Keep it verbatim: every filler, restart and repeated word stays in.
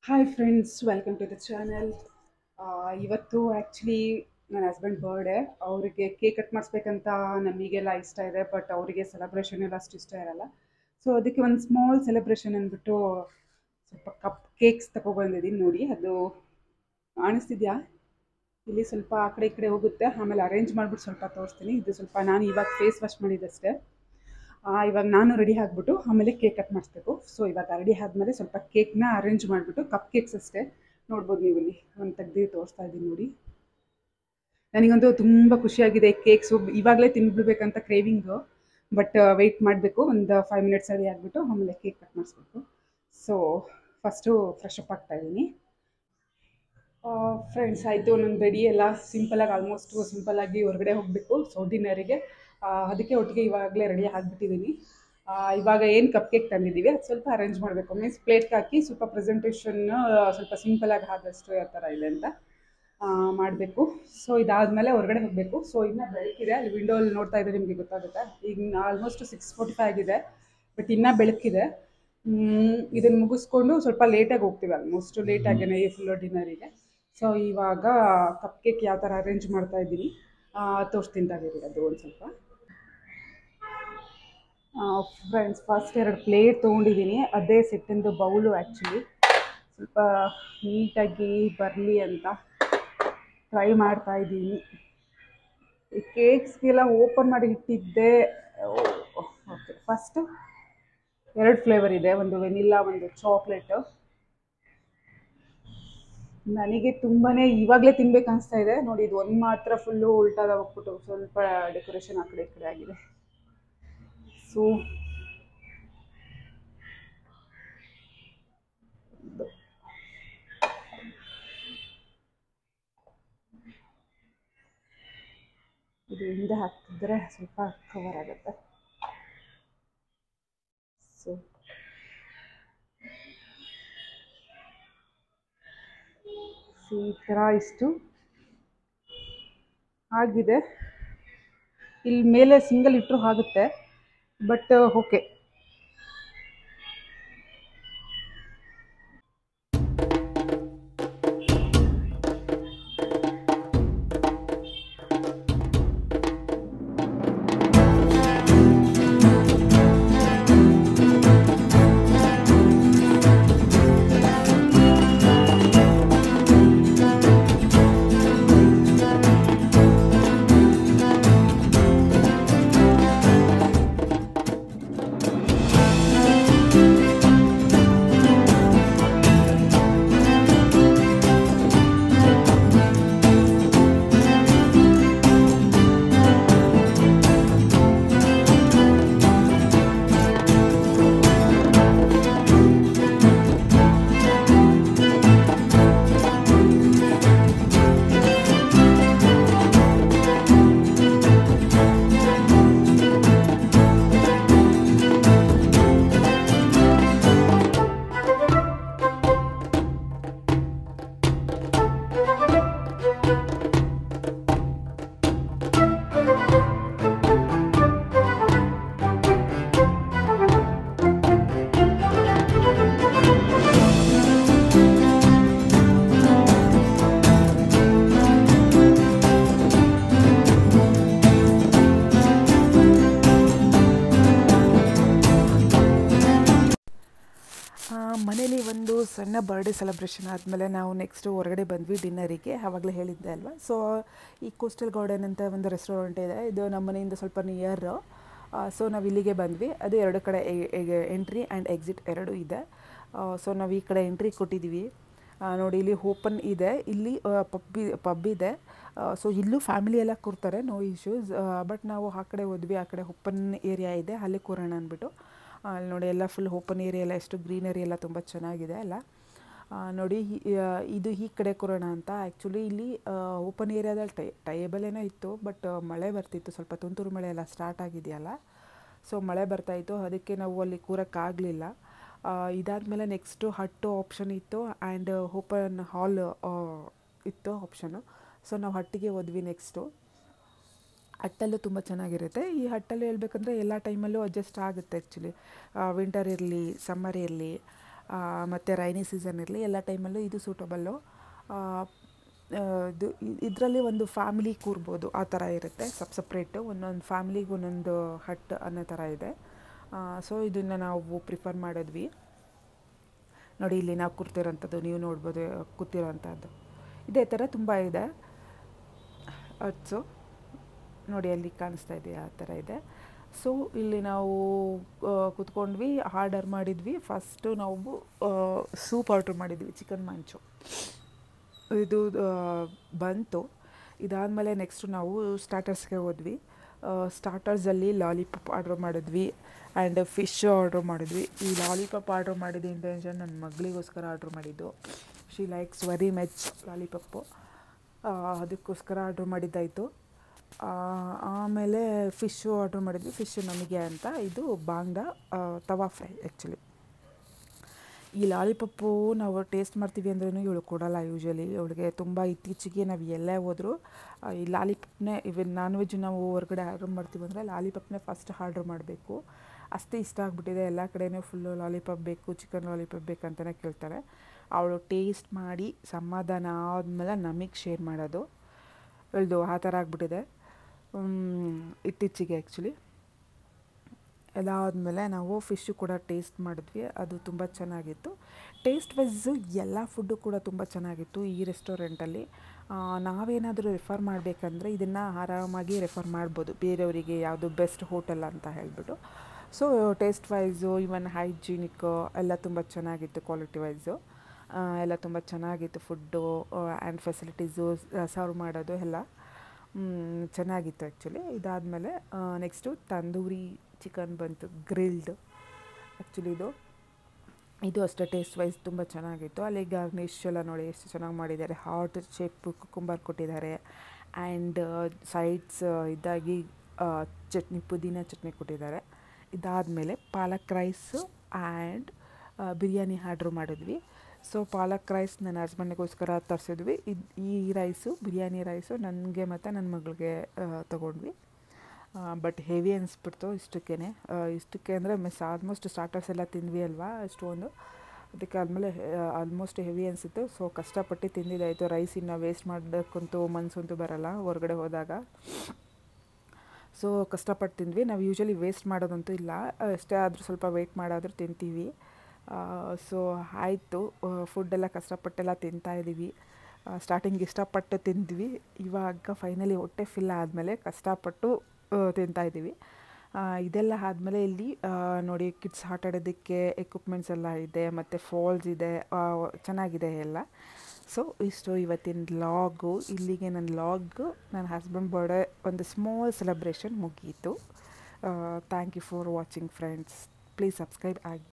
Hi friends, welcome to the channel. ಇವತ್ತು actually ನನ್ನ husband birthday. ಅವರಿಗೆ ಕೇಕ್ ಕಟ್ ಮಾಡಿಸ್ಬೇಕಂತ ನಮಗೆಲ್ಲ ಇಷ್ಟ ಇದೆ, ಬಟ್ ಅವರಿಗೆ ಸೆಲೆಬ್ರೇಷನ್ ಎಲ್ಲ ಅಷ್ಟು ಇಷ್ಟ ಇರಲ್ಲ. ಸೊ ಅದಕ್ಕೆ ಒಂದು ಸ್ಮಾಲ್ ಸೆಲೆಬ್ರೇಷನ್ ಅಂದ್ಬಿಟ್ಟು ಸ್ವಲ್ಪ ಕಪ್ ಕೇಕ್ಸ್ ತಗೊಬಂದಿದ್ದೀನಿ. ನೋಡಿ, ಅದು ಕಾಣಿಸ್ತಿದ್ಯಾ? ಇಲ್ಲಿ ಸ್ವಲ್ಪ ಆ ಕಡೆ ಈ ಕಡೆ ಹೋಗುತ್ತೆ, ಆಮೇಲೆ ಅರೇಂಜ್ ಮಾಡಿಬಿಟ್ಟು ಸ್ವಲ್ಪ ತೋರಿಸ್ತೀನಿ. ಇದು ಸ್ವಲ್ಪ ನಾನು ಇವಾಗ ಫೇಸ್ ವಾಶ್ ಮಾಡಿದ್ದಷ್ಟೇ. ಆ, ಇವಾಗ ನಾನು ರೆಡಿ ಆಗಿಬಿಟ್ಟು ಆಮೇಲೆ ಕೇಕ್ ಕಟ್ ಮಾಡಿಸ್ಬೇಕು. ಸೊ ಇವಾಗ ರೆಡಿ ಆದಮೇಲೆ ಸ್ವಲ್ಪ ಕೇಕ್ನ ಅರೇಂಜ್ ಮಾಡಿಬಿಟ್ಟು, ಕಪ್ ಕೇಕ್ಸ್ ಅಷ್ಟೇ, ನೋಡ್ಬೋದು ನೀವು ಇಲ್ಲಿ ಒಂದು ತೆಗ್ದು ತೋರಿಸ್ತಾ ಇದ್ದೀನಿ ನೋಡಿ. ನನಗಂತೂ ತುಂಬ ಖುಷಿಯಾಗಿದೆ. ಕೇಕ್ಸು ಇವಾಗಲೇ ತಿನ್ಬಿಡ್ಬೇಕಂತ ಕ್ರೇವಿಂಗು, ಬಟ್ ವೆಯ್ಟ್ ಮಾಡಬೇಕು. ಒಂದು ಫೈವ್ ಮಿನಿಟ್ಸ್ ರೆಡಿ ಆಗಿಬಿಟ್ಟು ಆಮೇಲೆ ಕೇಕ್ ಕಟ್ ಮಾಡಿಸ್ಬೇಕು. ಸೊ ಫಸ್ಟು ಫ್ರೆಶ್ ಅಪ್ ಆಗ್ತಾ ಇದ್ದೀನಿ. ಫ್ರೆಂಡ್ಸ್, ಆಯಿತು ನನ್ನ ರೆಡಿ ಎಲ್ಲ ಸಿಂಪಲಾಗಿ, ಆಲ್ಮೋಸ್ಟು ಸಿಂಪಲ್ಲಾಗಿ ಹೊರಗಡೆ ಹೋಗಬೇಕು. ಸೊ ಡಿನ್ನರಿಗೆ ಅದಕ್ಕೆ ಒಟ್ಟಿಗೆ ಇವಾಗಲೇ ರೆಡಿ ಆಗಿಬಿಟ್ಟಿದ್ದೀನಿ. ಇವಾಗ ಏನು ಕಪ್ ಕೇಕ್ ತಂದಿದ್ದೀವಿ ಅದು ಸ್ವಲ್ಪ ಅರೇಂಜ್ ಮಾಡಬೇಕು. ಮೀನ್ಸ್ ಪ್ಲೇಟ್ಗೆ ಹಾಕಿ ಸ್ವಲ್ಪ ಪ್ರೆಸೆಂಟೇಷನ್ ಸ್ವಲ್ಪ ಸಿಂಪಲಾಗಿ ಆದಷ್ಟು ಯಾವ ಥರ ಇದೆ ಅಂತ ಮಾಡಬೇಕು. ಸೊ ಇದಾದಮೇಲೆ ಹೊರಗಡೆ ಹೋಗಬೇಕು. ಸೊ ಇನ್ನೂ ಬೆಳಕಿದೆ, ಅಲ್ಲಿ ವಿಂಡೋಲ್ಲಿ ನೋಡ್ತಾ ಇದ್ದರೆ ನಿಮಗೆ ಗೊತ್ತಾಗುತ್ತೆ. ಈಗ ಆಲ್ಮೋಸ್ಟ್ ಸಿಕ್ಸ್ ಫೋರ್ಟಿ ಫೈವ್ ಆಗಿದೆ, ಬಟ್ ಇನ್ನೂ ಬೆಳಕಿದೆ. ಇದನ್ನು ಮುಗಿಸ್ಕೊಂಡು ಸ್ವಲ್ಪ ಲೇಟಾಗಿ ಹೋಗ್ತೀವಿ, ಆಲ್ಮೋಸ್ಟ್ ಲೇಟಾಗೇನೆ ಈ ಫುಲ್ಲು ಡಿನ್ನರಿಗೆ. ಸೊ ಇವಾಗ ಕಪ್ ಕೇಕ್ ಯಾವ ಥರ ಅರೇಂಜ್ ಮಾಡ್ತಾ ಇದ್ದೀನಿ ತೋರಿಸ್ತೀನಿ ತಗೊಳ್ಳಿ. ಅದು ಒಂದು ಸ್ವಲ್ಪ ಫ್ರೆಂಡ್ಸ್, ಫಸ್ಟ್ ಎರಡು ಪ್ಲೇಟ್ ತೊಗೊಂಡಿದ್ದೀನಿ. ಅದೇ ಸೆಟ್ಟಿಂದು ಬೌಲು ಆ್ಯಕ್ಚುಲಿ ಸ್ವಲ್ಪ ನೀಟಾಗಿ ಬರಲಿ ಅಂತ ಟ್ರೈ ಮಾಡ್ತಾ ಇದ್ದೀನಿ. ಈ ಕೇಕ್ಸ್ಗೆಲ್ಲ ಓಪನ್ ಮಾಡಿ ಇಟ್ಟಿದ್ದೆ. ಓಕೆ, ಫಸ್ಟು ಎರಡು ಫ್ಲೇವರ್ ಇದೆ, ಒಂದು ವೆನಿಲ್ಲಾ, ಒಂದು ಚಾಕ್ಲೇಟು. ನನಗೆ ತುಂಬಾ ಇವಾಗಲೇ ತಿನ್ಬೇಕು ಅನಿಸ್ತಾ ಇದೆ ನೋಡಿ. ಇದು ಒಂದು ಮಾತ್ರ ಫುಲ್ಲು ಉಲ್ಟಾದ ಹೋಗ್ಬಿಟ್ಟು ಸ್ವಲ್ಪ ಡೆಕೋರೇಷನ್ ಆ ಕಡೆ ಈ ಕಡೆ ಆಗಿದೆ. ಸೊ ಇದು ಹಿಂದೆ ಹಾಕಿದ್ರೆ ಸ್ವಲ್ಪ ಕವರ್ ಆಗುತ್ತೆ. ಸೊ ಈ ಥರ ಇಷ್ಟು ಆಗಿದೆ. ಇಲ್ಲಿ ಮೇಲೆ ಸಿಂಗಲ್ ಇಟ್ಟರು ಆಗುತ್ತೆ, ಬಟ್ ಓಕೆ. ಮನೇಲಿ ಒಂದು ಸಣ್ಣ ಬರ್ಡೇ ಸೆಲೆಬ್ರೇಷನ್ ಆದಮೇಲೆ ನಾವು ನೆಕ್ಸ್ಟು ಹೊರಗಡೆ ಬಂದ್ವಿ ಡಿನ್ನರಿಗೆ. ಆವಾಗಲೇ ಹೇಳಿದ್ದೆ ಅಲ್ವಾ. ಸೊ ಈ ಕೋಸ್ಟಲ್ ಗಾರ್ಡನ್ ಅಂತ ಒಂದು ರೆಸ್ಟೋರೆಂಟ್ ಇದೆ, ಇದು ನಮ್ಮ ಮನೆಯಿಂದ ಸ್ವಲ್ಪ ನಿಯರ್. ಸೊ ನಾವು ಇಲ್ಲಿಗೆ ಬಂದ್ವಿ. ಅದು ಎರಡು ಕಡೆ ಎಂಟ್ರಿ ಆ್ಯಂಡ್ ಎಕ್ಸಿಟ್ ಎರಡೂ ಇದೆ. ಸೊ ನಾವು ಈ ಕಡೆ ಎಂಟ್ರಿ ಕೊಟ್ಟಿದ್ದೀವಿ ನೋಡಿ. ಇಲ್ಲಿ ಓಪನ್ ಇದೆ, ಇಲ್ಲಿ ಪಬ್ ಪಬ್ ಇದೆ. ಸೊ ಇಲ್ಲೂ ಫ್ಯಾಮಿಲಿ ಎಲ್ಲ ಕೂರ್ತಾರೆ, ನೋ ಇಶ್ಯೂಸ್. ಬಟ್ ನಾವು ಆ ಕಡೆ ಹೋದ್ವಿ, ಆ ಕಡೆ ಓಪನ್ ಏರಿಯಾ ಇದೆ, ಅಲ್ಲಿ ಕೂರೋಣ ಅಂದ್ಬಿಟ್ಟು. ಅಲ್ಲಿ ನೋಡಿ, ಎಲ್ಲ ಫುಲ್ ಓಪನ್ ಏರಿಯಾ ಎಲ್ಲ, ಎಷ್ಟು ಗ್ರೀನರಿ ಎಲ್ಲ ತುಂಬ ಚೆನ್ನಾಗಿದೆ ಅಲ್ಲ. ನೋಡಿ, ಇದು ಈ ಕಡೆ ಕೂರೋಣ ಅಂತ. ಆ್ಯಕ್ಚುಲಿ ಇಲ್ಲಿ ಓಪನ್ ಏರಿಯಾದಲ್ಲಿ ಟೈ ಟೇಬಲ್ ಏನೋ ಇತ್ತು, ಬಟ್ ಮಳೆ ಬರ್ತಿತ್ತು, ಸ್ವಲ್ಪ ತುಂತುರು ಮಳೆ ಎಲ್ಲ ಸ್ಟಾರ್ಟ್ ಆಗಿದೆಯಲ್ಲ. ಸೊ ಮಳೆ ಬರ್ತಾಯಿತ್ತು, ಅದಕ್ಕೆ ನಾವು ಅಲ್ಲಿ ಕೂರೋಕ್ಕಾಗಲಿಲ್ಲ. ಇದಾದಮೇಲೆ ನೆಕ್ಸ್ಟು ಹಟ್ಟು ಆಪ್ಷನ್ ಇತ್ತು ಆ್ಯಂಡ್ ಓಪನ್ ಹಾಲ್ ಇತ್ತು ಆಪ್ಷನು. ಸೊ ನಾವು ಹಟ್ಟಿಗೆ ಹೋದ್ವಿ. ನೆಕ್ಸ್ಟು ಹಟ್ಟಲ್ಲೂ ತುಂಬ ಚೆನ್ನಾಗಿರುತ್ತೆ. ಈ ಹಟ್ಟಲ್ಲಿ ಹೇಳ್ಬೇಕಂದ್ರೆ ಎಲ್ಲ ಟೈಮಲ್ಲೂ ಅಡ್ಜಸ್ಟ್ ಆಗುತ್ತೆ ಆ್ಯಕ್ಚುಲಿ. ವಿಂಟರ್ ಇರಲಿ, ಸಮ್ಮರ್ ಇರಲಿ, ಮತ್ತು ರೈನಿ ಸೀಸನ್ ಇರಲಿ ಎಲ್ಲ ಟೈಮಲ್ಲೂ ಇದು ಸೂಟಬಲ್ಲು. ಇದು ಇದರಲ್ಲಿ ಒಂದು ಫ್ಯಾಮಿಲಿ ಕೂರ್ಬೋದು ಆ ಥರ ಇರುತ್ತೆ, ಸಪ್ ಸಪ್ರೇಟು ಒಂದೊಂದು ಫ್ಯಾಮಿಲಿಗೆ ಒಂದೊಂದು ಹಟ್ ಅನ್ನೋ ಥರ ಇದೆ. ಸೊ ಇದನ್ನು ನಾವು ಪ್ರಿಫರ್ ಮಾಡಿದ್ವಿ. ನೋಡಿ ಇಲ್ಲಿ ನಾವು ಕೂರ್ತಿರೋಂಥದ್ದು ನೀವು ನೋಡ್ಬೋದು, ಕೂತಿರೋಂಥದ್ದು ಇದೇ ಥರ ತುಂಬ ಇದೆ ಹಟ್ಸು. ನೋಡಿ ಅಲ್ಲಿ ಕಾಣಿಸ್ತಾ ಇದೆಯಾ, ಆ ಥರ ಇದೆ. ಸೊ ಇಲ್ಲಿ ನಾವು ಕೂತ್ಕೊಂಡ್ವಿ, ಆರ್ಡರ್ ಮಾಡಿದ್ವಿ. ಫಸ್ಟು ನಾವು ಸೂಪ್ ಆರ್ಡ್ರ್ ಮಾಡಿದ್ವಿ, ಚಿಕನ್ ಮಂಚು ಇದು ಬಂತು. ಇದಾದಮೇಲೆ ನೆಕ್ಸ್ಟು ನಾವು ಸ್ಟಾರ್ಟರ್ಸ್ಗೆ ಹೋದ್ವಿ. ಸ್ಟಾರ್ಟರ್ಸಲ್ಲಿ ಲಾಲಿಪಾಪ್ ಆರ್ಡ್ರ್ ಮಾಡಿದ್ವಿ ಆ್ಯಂಡ್ ಫಿಶ್ ಆರ್ಡ್ರ್ ಮಾಡಿದ್ವಿ. ಈ ಲಾಲಿಪಾಪ್ ಆರ್ಡ್ರ್ ಮಾಡಿದ ಇಂಟೆನ್ಷನ್ ನನ್ನ ಮಗಳಿಗೋಸ್ಕರ ಆರ್ಡ್ರ್ ಮಾಡಿದ್ದು. She likes very much lollipop, ಅದಕ್ಕೋಸ್ಕರ ಆರ್ಡ್ರ್ ಮಾಡಿದ್ದಾಯಿತು. ಆಮೇಲೆ ಫಿಶ್ಶು ಆರ್ಡ್ರ್ ಮಾಡಿದ್ವಿ, ಫಿಶ್ಶು ನಮಗೆ ಅಂತ. ಇದು ಬಾಂಗ್ಡಾ ತವಾ ಫ್ರೈ ಆ್ಯಕ್ಚುಲಿ. ಈ ಲಾಲಿಪಪ್ಪು ನಾವು ಟೇಸ್ಟ್ ಮಾಡ್ತೀವಿ ಅಂದ್ರೂ ಇವಳು ಕೊಡೋಲ್ಲ ಯೂಶ್ವಲಿ. ಇವಳಿಗೆ ತುಂಬ ಇತ್ತೀಚೆಗೆ ನಾವು ಎಲ್ಲೇ ಹೋದರೂ ಈ ಲಾಲಿಪಪ್ನೇ, ಇವನ್ ನಾನ್ ವೆಜ್ ನಾವು ಹೊರಗಡೆ ಆರ್ಡ್ರ್ ಮಾಡ್ತೀವಿ ಅಂದರೆ ಲಾಲಿಪಪ್ನೇ ಫಸ್ಟ್ ಆರ್ಡ್ರ್ ಮಾಡಬೇಕು. ಅಷ್ಟೇ ಇಷ್ಟ ಆಗಿಬಿಟ್ಟಿದೆ, ಎಲ್ಲ ಕಡೆಯೂ ಫುಲ್ಲು ಲಾಲಿಪಾಪ್ ಬೇಕು, ಚಿಕನ್ ಲಾಲಿಪಾಪ್ ಬೇಕಂತಲೇ ಕೇಳ್ತಾರೆ. ಅವಳು ಟೇಸ್ಟ್ ಮಾಡಿ ಸಮಾಧಾನ ಆದಮೇಲೆ ನಮಗೆ ಶೇರ್ ಮಾಡೋದು ಹೇಳ್ದು, ಆ ಥರ ಆಗಿಬಿಟ್ಟಿದೆ ಇತ್ತೀಚೆಗೆ ಆ್ಯಕ್ಚುಲಿ. ಎಲ್ಲ ಆದಮೇಲೆ ನಾವು ಫಿಶ್ಶು ಕೂಡ ಟೇಸ್ಟ್ ಮಾಡಿದ್ವಿ, ಅದು ತುಂಬ ಚೆನ್ನಾಗಿತ್ತು. ಟೇಸ್ಟ್ ವೈಸು ಎಲ್ಲ ಫುಡ್ಡು ಕೂಡ ತುಂಬ ಚೆನ್ನಾಗಿತ್ತು ಈ ರೆಸ್ಟೋರೆಂಟಲ್ಲಿ. ನಾವೇನಾದರೂ ರೆಫರ್ ಮಾಡಬೇಕಂದ್ರೆ ಇದನ್ನು ಆರಾಮಾಗಿ ರೆಫರ್ ಮಾಡ್ಬೋದು ಬೇರೆಯವರಿಗೆ, ಯಾವುದು ಬೆಸ್ಟ್ ಹೋಟೆಲ್ ಅಂತ ಹೇಳಿಬಿಟ್ಟು. So taste wise even hygienic ಎಲ್ಲ ತುಂಬ ಚೆನ್ನಾಗಿತ್ತು, ಕ್ವಾಲಿಟಿ ವೈಸು ಎಲ್ಲ ತುಂಬ ಚೆನ್ನಾಗಿತ್ತು. ಫುಡ್ಡು ಆ್ಯಂಡ್ ಫೆಸಿಲಿಟೀಸು, ಸರ್ವ್ ಮಾಡೋದು ಎಲ್ಲ ಚೆನ್ನಾಗಿತ್ತು ಆ್ಯಕ್ಚುಲಿ. ಇದಾದಮೇಲೆ ನೆಕ್ಸ್ಟು ತಂದೂರಿ ಚಿಕನ್ ಬಂತು, ಗ್ರಿಲ್ಡ್ ಆ್ಯಕ್ಚುಲಿ. ಇದು ಇದು ಅಷ್ಟೇ ಟೇಸ್ಟ್ ವೈಸ್ ತುಂಬ ಚೆನ್ನಾಗಿತ್ತು. ಅಲ್ಲಿ ಗಾರ್ನಿಶ್ ಎಲ್ಲ ನೋಡಿ ಎಷ್ಟು ಚೆನ್ನಾಗಿ ಮಾಡಿದ್ದಾರೆ, ಹಾಟ್ ಶೇಪ್ ಕುಕುಂಬರ್ ಕೊಟ್ಟಿದ್ದಾರೆ ಆ್ಯಂಡ್ ಸೈಡ್ಸ್ ಇದಾಗಿ ಚಟ್ನಿ, ಪುದೀನ ಚಟ್ನಿ ಕೊಟ್ಟಿದ್ದಾರೆ. ಇದಾದಮೇಲೆ palak rice and biryani order ಮಾಡಿದ್ವಿ. ಸೊ ಪಾಲಕ್ ರೈಸ್ ನನ್ನ ಹಸ್ಬೆಂಡಿಗೋಸ್ಕರ ತರಿಸಿದ್ವಿ. ಇದು ಈ ರೈಸು, ಬಿರಿಯಾನಿ ರೈಸು ನನಗೆ ಮತ್ತು ನನ್ನ ಮಗಳಿಗೆ ತೊಗೊಂಡ್ವಿ. ಬಟ್ ಹೆವಿ ಅನಿಸ್ಬಿಡ್ತು ಇಷ್ಟಕ್ಕೇ. ಇಷ್ಟಕ್ಕೆ ಅಂದರೆ ಮಿಸ್ ಆಲ್ಮೋಸ್ಟ್ ಸ್ಟಾರ್ಟರ್ಸ್ ಎಲ್ಲ ತಿಂದ್ವಿ ಅಲ್ವಾ ಅಷ್ಟೊಂದು, ಅದಕ್ಕೆ ಆದಮೇಲೆ ಆಲ್ಮೋಸ್ಟ್ ಹೆವಿ ಅನಿಸಿತ್ತು. ಸೊ ಕಷ್ಟಪಟ್ಟು ತಿಂದಿದ್ದಾಯಿತು. ರೈಸ್ ಇನ್ನು ವೇಸ್ಟ್ ಮಾಡೋಕ್ಕಂತೂ ಮನಸ್ಸಂತೂ ಬರೋಲ್ಲ ಹೊರಗಡೆ ಹೋದಾಗ. ಸೊ ಕಷ್ಟಪಟ್ಟು ತಿಂದ್ವಿ. ನಾವು ಯೂಶ್ವಲಿ ವೇಸ್ಟ್ ಮಾಡೋದಂತೂ ಇಲ್ಲ, ಅಷ್ಟೇ ಆದರೂ ಸ್ವಲ್ಪ ವೆಯ್ಟ್ ಮಾಡಾದರೂ ತಿಂತೀವಿ. ಸೊ ಆಯಿತು, ಫುಡ್ಡೆಲ್ಲ ಕಷ್ಟಪಟ್ಟೆಲ್ಲ ತಿಂತಾಯಿದ್ದೀವಿ. ಸ್ಟಾರ್ಟಿಂಗ್ ಇಷ್ಟಪಟ್ಟು ತಿಂದ್ವಿ, ಇವಾಗ ಫೈನಲಿ ಹೊಟ್ಟೆ ಫಿಲ್ ಆದಮೇಲೆ ಕಷ್ಟಪಟ್ಟು ತಿಂತಾಯಿದ್ದೀವಿ. ಇದೆಲ್ಲ ಆದಮೇಲೆ ಇಲ್ಲಿ ನೋಡಿ ಕಿಡ್ಸ್ ಆಟ ಆಡೋದಕ್ಕೆ ಎಕ್ವಿಪ್ಮೆಂಟ್ಸ್ ಎಲ್ಲ ಇದೆ, ಮತ್ತು ಫಾಲ್ಸ್ ಇದೆ, ಚೆನ್ನಾಗಿದೆ ಎಲ್ಲ. ಸೊ ಇಷ್ಟು ಇವತ್ತಿನ ಲಾಗು. ಇಲ್ಲಿಗೆ ನನ್ನ ಲಾಗು, ನನ್ನ ಹಸ್ಬೆಂಡ್ ಬರ್ಡೇ ಒಂದು ಸ್ಮಾಲ್ ಸೆಲೆಬ್ರೇಷನ್ ಮುಗೀತು. Thank you for watching friends. Please subscribe ಆಗಿ.